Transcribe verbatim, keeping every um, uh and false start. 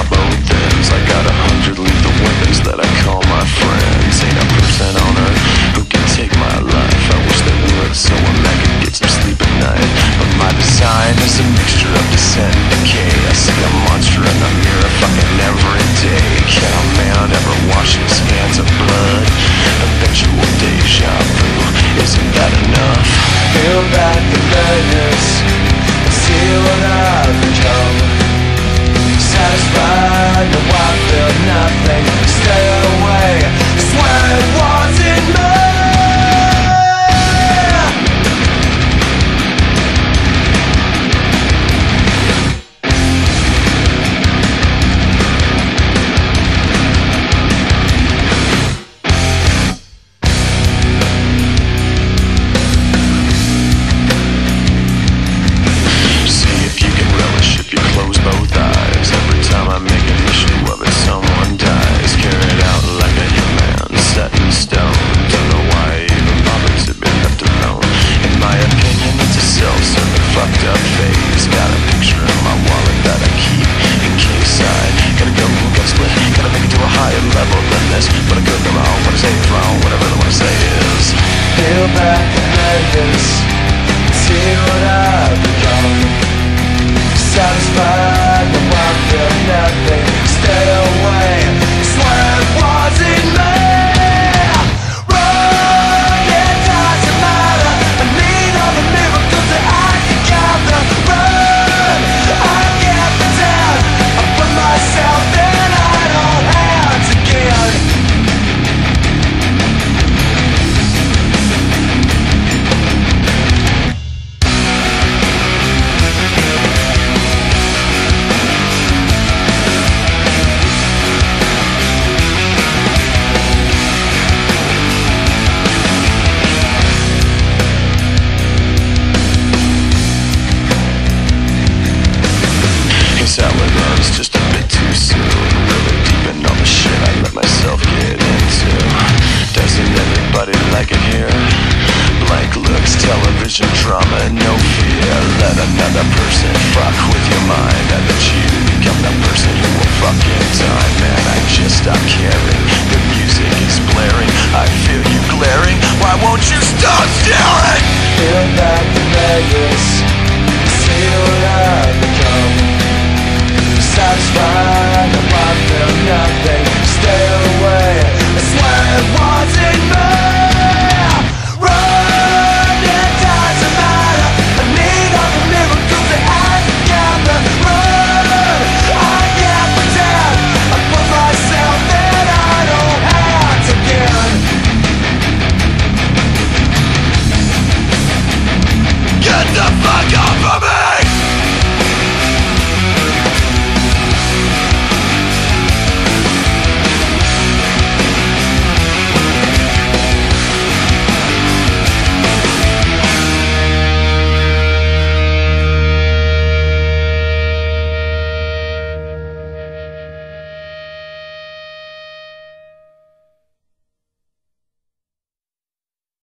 both ends. I got a hundred lethal weapons that I call my friends. Ain't a person on earth who can take my life. I wish they would, so a man could get some sleep at night. But my design is a mixture of descent and decay. I see a monster in the mirror fucking every day. Can a man ever wash his hands of blood? Eventual deja vu, isn't that enough? Peel back the layers and see what I've become. Satisfied, no I feel nothing. Stay away, swear it wasn't me. Won't you stop staring? Peel back the layers, see